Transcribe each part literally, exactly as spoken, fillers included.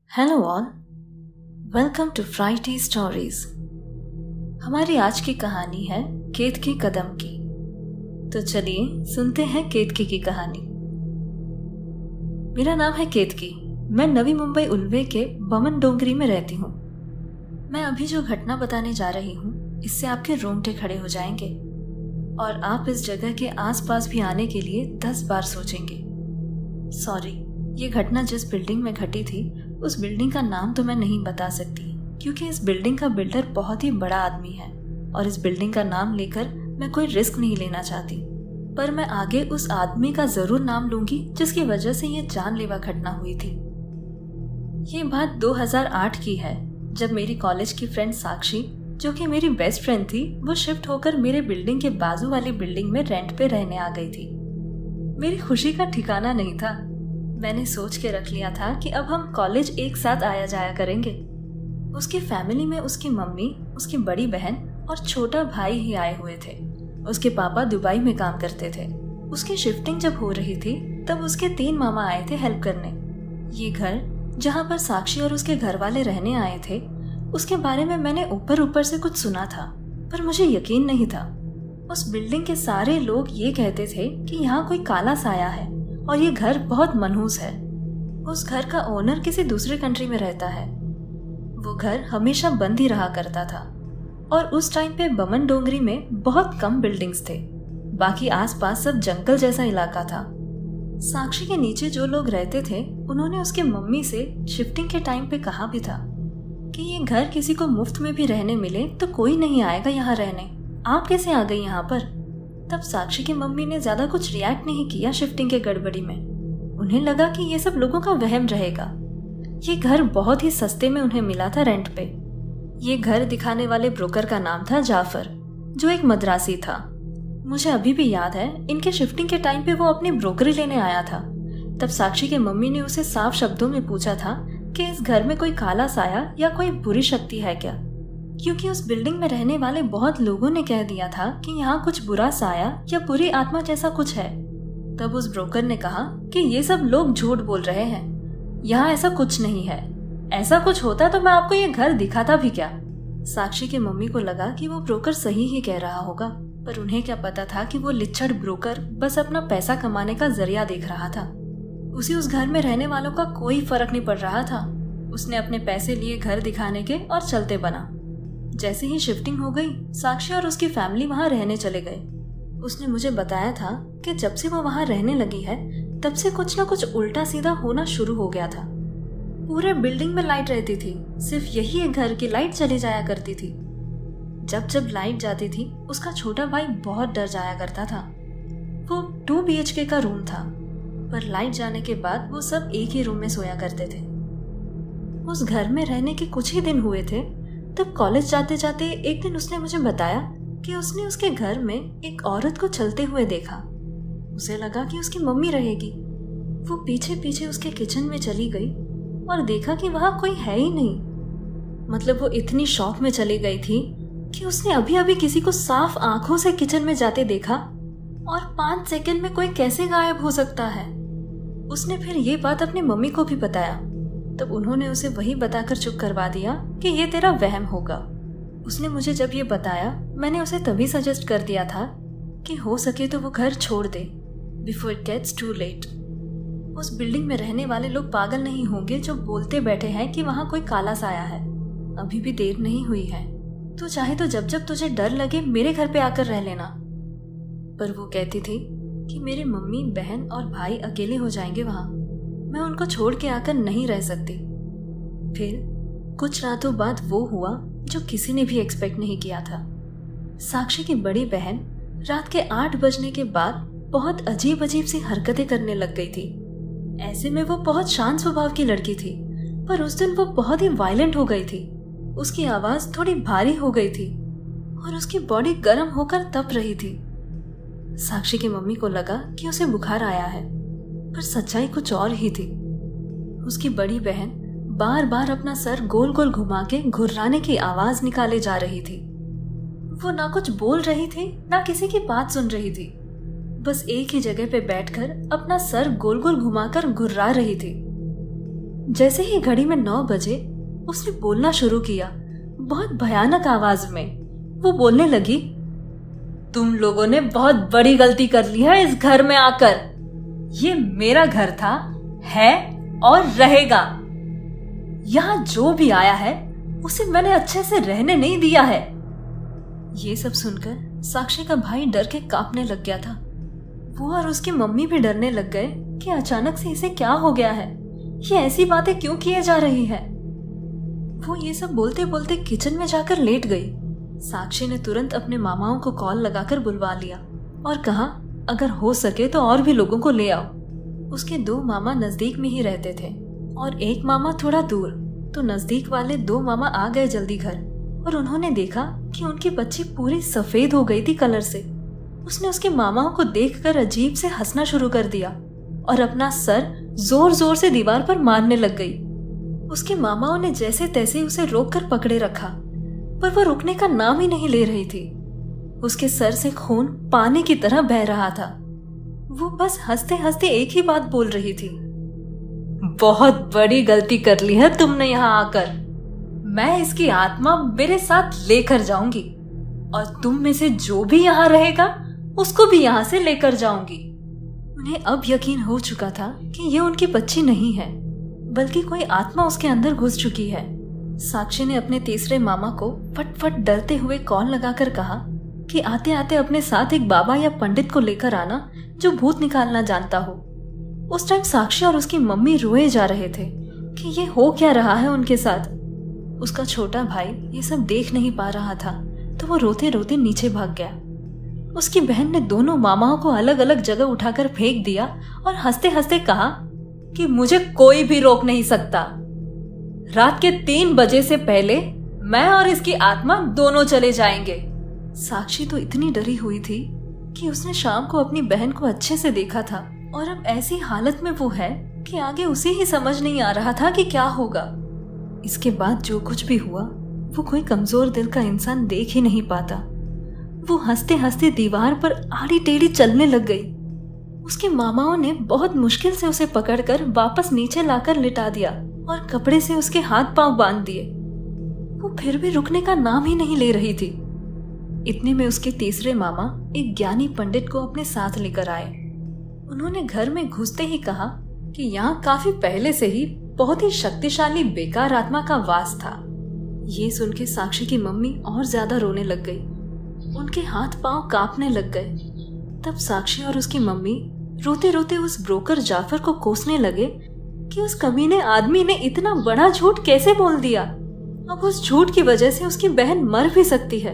Hello all, welcome to Friday stories. हमारी आज की कहानी है केतकी कदम की। तो चलिए सुनते हैं केतकी की कहानी। मेरा नाम है केतकी। मैं नवी मुंबई उल्वे के बमन डोंगरी में रहती हूँ। मैं अभी जो घटना बताने जा रही हूँ इससे आपके रोंगटे खड़े हो जाएंगे और आप इस जगह के आसपास भी आने के लिए दस बार सोचेंगे। सॉरी, ये घटना जिस बिल्डिंग में घटी थी उस बिल्डिंग का नाम तो मैं नहीं बता सकती क्योंकि इस बिल्डिंग का बिल्डर बहुत ही बड़ा आदमी है और इस बिल्डिंग का नाम लेकर मैं कोई रिस्क नहीं लेना चाहती। पर मैं आगे उस आदमी का जरूर नाम लूंगी जिसकी वजह से ये जानलेवा घटना हुई थी। ये बात दो हज़ार आठ की है जब मेरी कॉलेज की फ्रेंड साक्षी, जो कि मेरी बेस्ट फ्रेंड थी, वो शिफ्ट होकर मेरे बिल्डिंग के बाजू वाली बिल्डिंग में रेंट पे रहने आ गई थी। मेरी खुशी का ठिकाना नहीं था। मैंने सोच के रख लिया था कि अब हम कॉलेज एक साथ आया जाया करेंगे। उसकी फैमिली में उसकी मम्मी, उसकी बड़ी बहन और छोटा भाई ही आए हुए थे। उसके पापा दुबई में काम करते थे। उसकी शिफ्टिंग जब हो रही थी तब उसके तीन मामा आए थे हेल्प करने। ये घर जहाँ पर साक्षी और उसके घर वाले रहने आए थे उसके बारे में मैंने ऊपर ऊपर से कुछ सुना था, पर मुझे यकीन नहीं था। उस बिल्डिंग के सारे लोग ये कहते थे कि यहाँ कोई काला साया है और ये घर बहुत मनहूस है। उस घर का ओनर किसी दूसरे कंट्री में रहता है। वो घर हमेशा बंद ही रहा करता था और उस टाइम पे बमन डोंगरी में बहुत कम बिल्डिंग्स थे। बाकी आसपास सब जंगल जैसा इलाका था। साक्षी के नीचे जो लोग रहते थे उन्होंने उसके मम्मी से शिफ्टिंग के टाइम पे कहा भी था कि ये घर किसी को मुफ्त में भी रहने मिले तो कोई नहीं आएगा यहाँ रहने, आप कैसे आ गई यहाँ पर। तब साक्षी की मम्मी ने ज्यादा कुछ रिएक्ट नहीं किया शिफ्टिंग के गड़बड़ी में। उन्हें लगा कि ये सब लोगों का वहम रहेगा। ये घर बहुत ही सस्ते में उन्हें मिला था रेंट पे। ये घर दिखाने वाले ब्रोकर का नाम था जाफर, जो एक मद्रासी था। मुझे अभी भी याद है इनके शिफ्टिंग के टाइम पे वो अपनी ब्रोकरी लेने आया था। तब साक्षी के मम्मी ने उसे साफ शब्दों में पूछा था कि इस घर में कोई काला साया या कोई बुरी शक्ति है क्या, क्योंकि उस बिल्डिंग में रहने वाले बहुत लोगों ने कह दिया था कि यहाँ कुछ बुरा साया या बुरी आत्मा जैसा कुछ है। तब उस ब्रोकर ने कहा कि ये सब लोग झूठ बोल रहे हैं, यहाँ ऐसा कुछ नहीं है। ऐसा कुछ होता तो मैं आपको ये घर दिखाता भी क्या। साक्षी के मम्मी को लगा कि वो ब्रोकर सही ही कह रहा होगा, पर उन्हें क्या पता था कि वो लिच्छड़ ब्रोकर बस अपना पैसा कमाने का जरिया देख रहा था। उसे उस घर में रहने वालों का कोई फर्क नहीं पड़ रहा था। उसने अपने पैसे लिए घर दिखाने के और चलते बना। जैसे ही शिफ्टिंग हो गई साक्षी और उसकी फैमिली वहाँ रहने चले गए। उसने मुझे बताया था कि जब से वो वहाँ रहने लगी है तब से कुछ ना कुछ उल्टा सीधा होना शुरू हो गया था। पूरे बिल्डिंग में लाइट रहती थी, सिर्फ यही एक घर की लाइट चली जाया करती थी। जब जब लाइट जाती थी उसका छोटा भाई बहुत डर जाया करता था। वो टू बी एच के का रूम था, पर लाइट जाने के बाद वो सब एक ही रूम में सोया करते थे। उस घर में रहने के कुछ ही दिन हुए थे तब कॉलेज जाते जाते एक दिन उसने मुझे बताया कि उसने उसके घर में एक औरत को चलते हुए देखा। उसे लगा कि उसकी मम्मी रहेगी। वो पीछे पीछे उसके किचन में चली गई और देखा कि वहां कोई है ही नहीं। मतलब वो इतनी शॉक में चली गई थी कि उसने अभी अभी किसी को साफ आंखों से किचन में जाते देखा और पांच सेकंड में कोई कैसे गायब हो सकता है। उसने फिर ये बात अपनी मम्मी को भी बताया। तब उन्होंने उसे वही बताकर चुप करवा दिया कि ये तेरा वहम होगा। उसने मुझे जब ये बताया मैंने उसे तभी सजेस्ट कर दिया था कि हो सके तो वो घर छोड़ दे before it gets too late. उस बिल्डिंग में रहने वाले लोग पागल नहीं होंगे जो बोलते बैठे हैं कि वहां कोई काला साया है। अभी भी देर नहीं हुई है, तू चाहे तो जब जब तुझे डर लगे मेरे घर पे आकर रह लेना। पर वो कहती थी कि मेरे मम्मी, बहन और भाई अकेले हो जाएंगे वहां, मैं उनको छोड़ के आकर नहीं रह सकती। फिर कुछ रातों बाद वो हुआ जो किसी ने भी एक्सपेक्ट नहीं किया था। साक्षी की बड़ी बहन रात के आठ बजने के बाद बहुत अजीब अजीब सी हरकतें करने लग गई थी। ऐसे में वो बहुत शांत स्वभाव की लड़की थी, पर उस दिन वो बहुत ही वायलेंट हो गई थी। उसकी आवाज थोड़ी भारी हो गई थी और उसकी बॉडी गर्म होकर तप रही थी। साक्षी की मम्मी को लगा कि उसे बुखार आया है, पर सच्चाई कुछ और ही थी। उसकी बड़ी बहन बार बार अपना सर गोल गोल घुमा के घुर्राने की आवाज निकाले जा रही थी। वो ना कुछ बोल रही थी ना किसी की बात सुन रही थी, बस एक ही जगह पे बैठकर अपना सर गोल गोल घुमाकर घुर्रा रही थी। जैसे ही घड़ी में नौ बजे उसने बोलना शुरू किया, बहुत भयानक आवाज में। वो बोलने लगी, तुम लोगों ने बहुत बड़ी गलती कर ली है इस घर में आकर। ये मेरा घर था, है और रहेगा। यहाँ जो भी आया है उसे मैंने अच्छे से रहने नहीं दिया है। ये सब सुनकर साक्षी का भाई डर के कांपने लग गया था। वो और उसकी मम्मी भी डरने लग गए कि अचानक से इसे क्या हो गया है, ये ऐसी बातें क्यों किए जा रही है। वो ये सब बोलते बोलते किचन में जाकर लेट गई। साक्षी ने तुरंत अपने मामाओं को कॉल लगाकर बुलवा लिया और कहा, अगर हो सके तो और भी लोगों को ले आओ। उसके दो मामा नजदीक में ही रहते थे और एक मामा थोड़ा दूर। तो नजदीक वाले दो मामा आ गए जल्दी घर और उन्होंने देखा कि उनकी बच्ची पूरी सफेद हो गई थी कलर से। उसने उसके मामाओं को देखकर अजीब से हंसना शुरू कर दिया और अपना सर जोर जोर से दीवार पर मारने लग गई। उसके मामाओं ने जैसे तैसे उसे रोककर पकड़े रखा, पर वह रुकने का नाम ही नहीं ले रही थी। उसके सर से खून पानी की तरह बह रहा था। वो बस हंसते हंसते एक ही बात बोल रही थी, बहुत बड़ी गलती कर ली है तुमने यहाँ आकर। मैं इसकी आत्मा मेरे साथ लेकर जाऊंगी और तुम में से जो भी यहाँ रहेगा उसको भी यहाँ से लेकर जाऊंगी। उन्हें अब यकीन हो चुका था कि ये उनकी बच्ची नहीं है, बल्कि कोई आत्मा उसके अंदर घुस चुकी है। साक्षी ने अपने तीसरे मामा को फटफट डरते हुए कॉल लगाकर कहा कि आते आते अपने साथ एक बाबा या पंडित को लेकर आना जो भूत निकालना जानता हो। उस टाइम साक्षी और उसकी मम्मी रोए जा रहे थे कि ये हो क्या रहा है उनके साथ। उसका छोटा भाई ये सब देख नहीं पा रहा था, तो वो रोते रोते नीचे भाग गया। उसकी बहन ने दोनों मामाओं को अलग अलग जगह उठाकर फेंक दिया और हंसते हंसते कहा कि मुझे कोई भी रोक नहीं सकता। रात के तीन बजे से पहले मैं और इसकी आत्मा दोनों चले जाएंगे। साक्षी तो इतनी डरी हुई थी कि उसने शाम को अपनी बहन को अच्छे से देखा था और अब ऐसी हालत में वो है कि आगे उसे ही समझ नहीं आ रहा था कि क्या होगा। इसके बाद जो कुछ भी हुआ वो कोई कमजोर दिल का इंसान देख ही नहीं पाता। वो हंसते हंसते दीवार पर आड़ी टेढ़ी चलने लग गई। उसके मामाओं ने बहुत मुश्किल से उसे पकड़कर वापस नीचे लाकर लिटा दिया और कपड़े से उसके हाथ पांव बांध दिए। वो फिर भी रुकने का नाम ही नहीं ले रही थी। इतने में उसके तीसरे मामा एक ज्ञानी पंडित को अपने साथ लेकर आए। उन्होंने घर में घुसते ही कहा कि यहाँ काफी पहले से ही बहुत ही शक्तिशाली बेकार आत्मा का वास था। ये सुन के साक्षी की मम्मी और ज्यादा रोने लग गई। उनके हाथ पांव कांपने लग गए। तब साक्षी और उसकी मम्मी रोते रोते उस ब्रोकर जाफर को कोसने लगे कि उस कमीने आदमी ने इतना बड़ा झूठ कैसे बोल दिया। अब उस झूठ की वजह से उसकी बहन मर भी सकती है।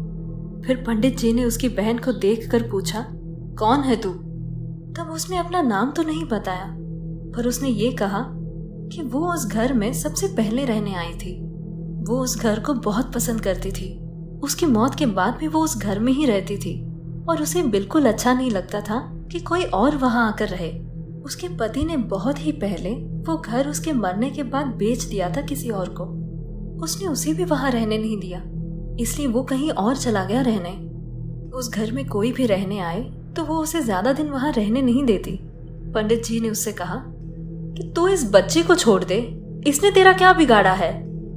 फिर पंडित जी ने उसकी बहन को देखकर पूछा, कौन है तू? तब उसने अपना नाम तो नहीं बताया, पर उसने ये कहा कि वो उस घर में सबसे पहले रहने आई थी। वो उस घर को बहुत पसंद करती थी। उसकी मौत के बाद भी वो उस घर में ही रहती थी और उसे बिल्कुल अच्छा नहीं लगता था कि कोई और वहां आकर रहे। उसके पति ने बहुत ही पहले वो घर उसके मरने के बाद बेच दिया था किसी और को। उसने उसे भी वहां रहने नहीं दिया, इसलिए वो कहीं और चला गया रहने। उस घर में कोई भी रहने आए तो वो उसे ज्यादा दिन वहां रहने नहीं देती। पंडित जी ने उससे कहा कि तू इस बच्चे को छोड़ दे, इसने तेरा क्या बिगाड़ा है?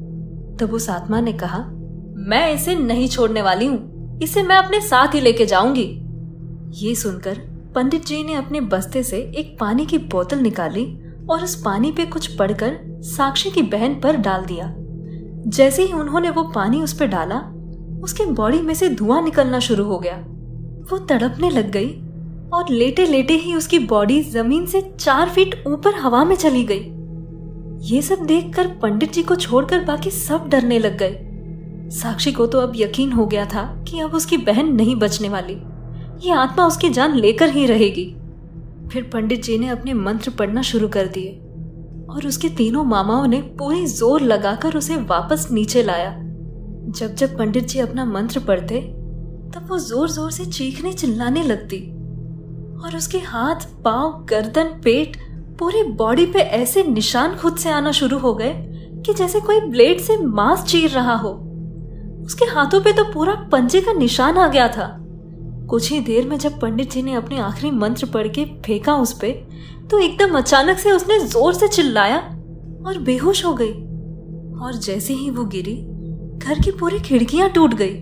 तब उस आत्मा ने कहा, मैं इसे नहीं छोड़ने वाली हूँ, इसे मैं अपने साथ ही लेके जाऊंगी। ये सुनकर पंडित जी ने अपने बस्ते से एक पानी की बोतल निकाली और उस पानी पे कुछ पढ़कर साक्षी की बहन पर डाल दिया। जैसे ही उन्होंने वो पानी उस पर डाला, उसके बॉडी में से धुआं निकलना शुरू हो गया। वो तड़पने लग गई और लेटे लेटे ही उसकी बॉडी जमीन से चार फीट ऊपर हवा में चली गई। ये सब देखकर पंडित जी को छोड़कर बाकी सब डरने लग गए। साक्षी को तो अब यकीन हो गया था कि अब उसकी बहन नहीं बचने वाली, ये आत्मा उसकी जान लेकर ही रहेगी। फिर पंडित जी ने अपने मंत्र पढ़ना शुरू कर दिए और उसके तीनों मामाओं ने पूरी जोर लगाकर उसे वापस नीचे लाया। जब जब पंडित जी अपना मंत्र पढ़ते तब वो जोर जोर से चीखने चिल्लाने लगती और उसके हाथ, पांव, गर्दन, पेट, पूरी बॉडी पे ऐसे निशान खुद से आना शुरू हो गए कि जैसे कोई ब्लेड से मांस चीर रहा हो। उसके हाथों पे तो पूरा पंजे का निशान आ गया था। कुछ ही देर में जब पंडित जी ने अपने आखिरी मंत्र पढ़ के फेंका उस पे, तो एकदम अचानक से उसने जोर से चिल्लाया, और बेहोश हो गई। और जैसे ही वो गिरी, घर की पूरी खिड़कियां टूट गई।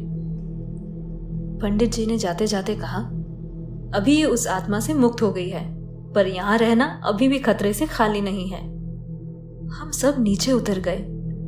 पंडित जी ने जाते जाते कहा, अभी ये उस आत्मा से मुक्त हो गई है, पर यहाँ रहना अभी भी खतरे से खाली नहीं है। हम सब नीचे उतर गए।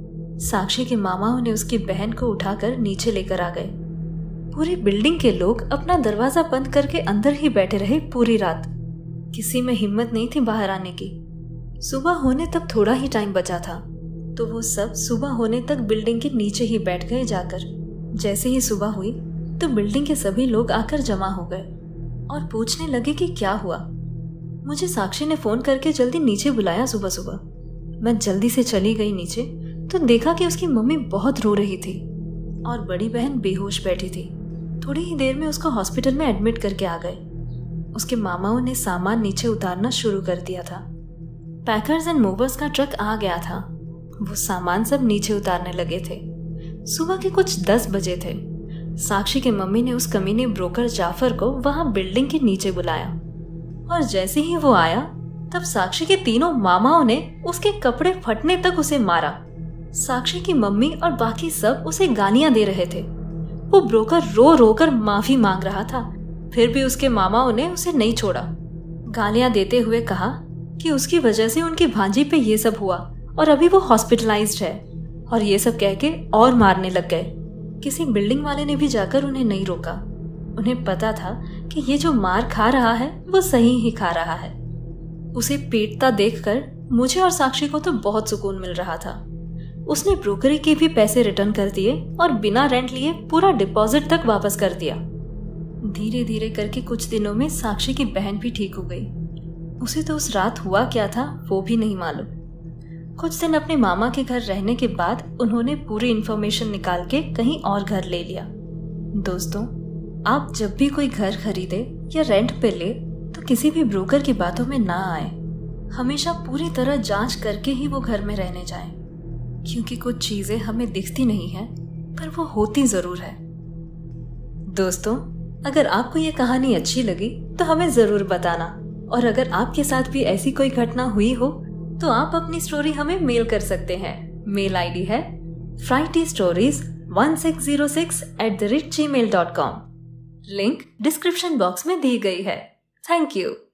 साक्षी के मामाओं ने उसकी बहन को उठाकर नीचे लेकर आ गए। पूरी बिल्डिंग के लोग अपना दरवाजा बंद करके अंदर ही बैठे रहे पूरी रात। किसी में हिम्मत नहीं थी बाहर आने की। सुबह होने तक थोड़ा ही टाइम बचा था, तो वो सब सुबह होने तक बिल्डिंग के नीचे ही बैठ गए जाकर। जैसे ही सुबह हुई तो बिल्डिंग के सभी लोग आकर जमा हो गए और पूछने लगे कि क्या हुआ। मुझे साक्षी ने फोन करके जल्दी नीचे बुलाया सुबह सुबह। मैं जल्दी से चली गई नीचे तो देखा कि उसकी मम्मी बहुत रो रही थी और बड़ी बहन बेहोश बैठी थी। थोड़ी ही देर में उसको हॉस्पिटल में एडमिट करके आ गए। उसके मामाओं ने सामान नीचे उतारना शुरू कर दिया था। पैकर्स एंड मूवर्स का ट्रक आ गया था। वो सामान सब नीचे उतारने लगे थे। सुबह के कुछ दस बजे थे। साक्षी के मम्मी ने उस कमीने ब्रोकर जाफर को वहां बिल्डिंग के नीचे बुलाया और जैसे ही वो आया तब साक्षी के तीनों मामाओं ने उसके कपड़े फटने तक उसे मारा। साक्षी की मम्मी और बाकी सब उसे गालियां दे रहे थे। वो ब्रोकर रो रो कर माफी मांग रहा था, फिर भी उसके मामाओं ने उसे नहीं छोड़ा। गालियां देते हुए कहा कि उसकी वजह से उनकी भांजी पे ये सब हुआ और अभी वो हॉस्पिटलाइज्ड है, और ये सब कह के और मारने लग गए। किसी बिल्डिंग वाले ने भी जाकर उन्हें नहीं रोका। उन्हें पता था कि ये जो मार खा रहा है वो सही ही खा रहा है। उसे पीटता देखकर मुझे और साक्षी को तो बहुत सुकून मिल रहा था। उसने ब्रोकरी के भी पैसे रिटर्न कर दिए और बिना रेंट लिए पूरा डिपॉजिट तक वापस कर दिया। धीरे धीरे करके कुछ दिनों में साक्षी की बहन भी ठीक हो गई। उसे तो उस रात हुआ क्या था वो भी नहीं मालूम। कुछ दिन अपने मामा के घर रहने के बाद उन्होंने पूरी इन्फॉर्मेशन निकाल के कहीं और घर ले लिया। दोस्तों, आप जब भी कोई घर खरीदे या रेंट पे ले तो किसी भी ब्रोकर की बातों में ना आए। हमेशा पूरी तरह जांच करके ही वो घर में रहने जाएं, क्योंकि कुछ चीजें हमें दिखती नहीं है पर वो होती जरूर है। दोस्तों, अगर आपको ये कहानी अच्छी लगी तो हमें जरूर बताना, और अगर आपके साथ भी ऐसी कोई घटना हुई हो तो आप अपनी स्टोरी हमें मेल कर सकते हैं। मेल आईडी है frighty stories one six zero six eight the rate Gmail dot com. Link description box में दी गई है। Thank you.